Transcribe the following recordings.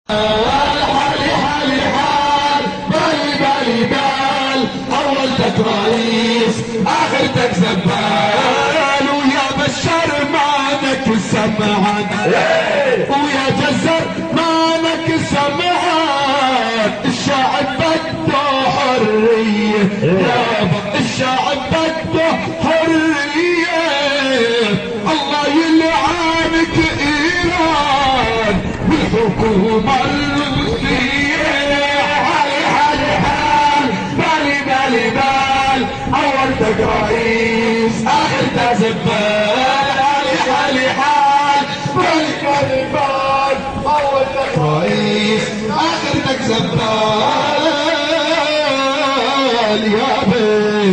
حالي حالي حال بالي بالي بال اولتك رئيس اخرتك زبال ويا بشر مالك سمعان ويا جزر مالك سمعان الشعب بده حرية يابا الشعب بده حرية الله يلعنك ايران والحكومة الروسية حالي حالي حال بالي بالي بال اولتك رئيس اخرتك زبال حالي حالي حال بالي بالي بال اولتك رئيس اخرتك زبال يا بي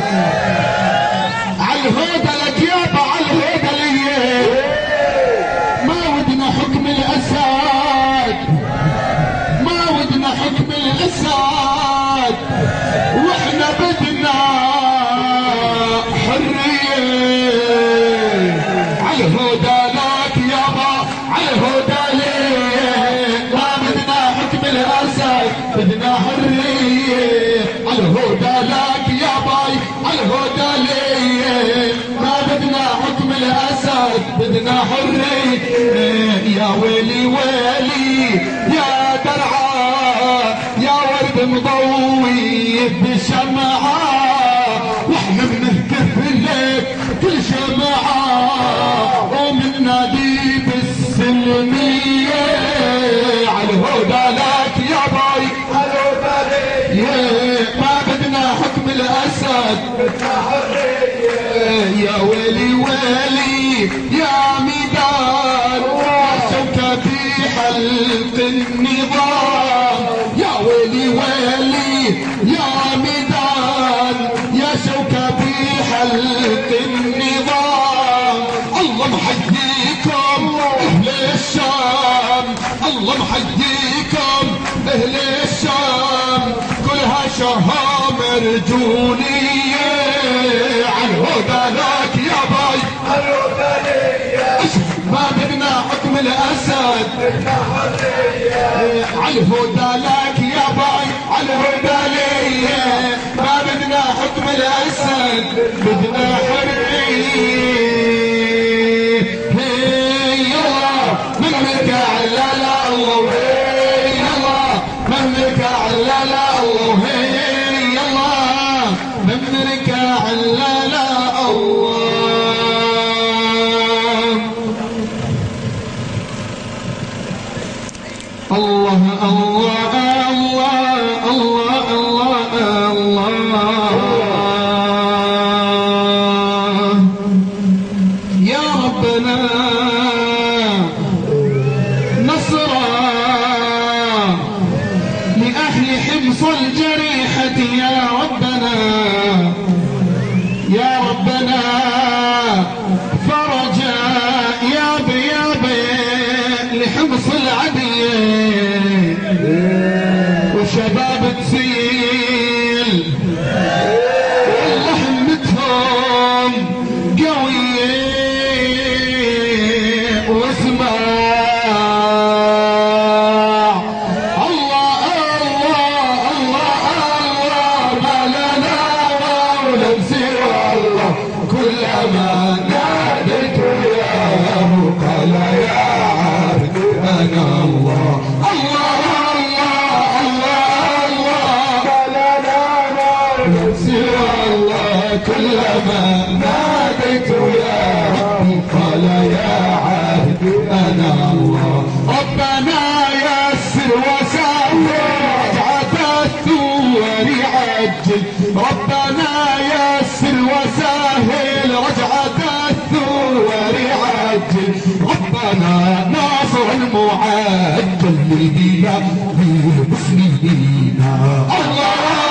عالهدى لك يابا عالهدى لي ما ودنا حكم الاسد ما ودنا حكم الاسد واحنا بدنا حريه عالهدى لك يابا عالهدى لي ما بدنا حكم الاسد بدنا حريه عالهدى لك يا باي عالهدى لي ما بدنا حكم الاسد بدنا حريه يا ويلي ويلي يا درعا يا ورد مضوي بشمعة واحنا بنهتف لك كل جماعة ومن نادي بالسلمية عالهدى لك يا باي عالهدى لي ما بدنا حكم الاسد بدنا حرية يا ويلي ويلي يا ميدان يا شوكة في حلق النظام يا ويلي ويلي يا ميدان يا شوكة في حلق النظام الله محييكم اهل الشام الله محييكم اهل الشام كلها شهامر رجولية عالهدى لك يا باي عالهدى لي ما بدنا حكم الاسد بدنا حرية عالهدى لك يا باي عالهدى لي ما بدنا حكم الاسد بدنا حرية يلا مملكة علالة الله يلا مملكة علالة الله يلا مملكة علالة الله الله الله الله الله الله يا ربنا نصرا لأهل حمص الجريحة يا ربنا يا ربنا فرجا يا بي لحمص العدية وشباب تسيل والله همتهم قوية واسمع الله الله الله الله ما لنا مولى سوى الله كلما ناديت ياه قال يا عبد انا الله الله الله الله ما لنا مولى سوى الله كلما ناديت يا ربي قال يا عبد انا الله ربنا يسر وسهل رجعة الثور عجل ربنا يسر وسهل رجعة الثور عجل ربنا ناصر المعجل لدينا المسلمين الله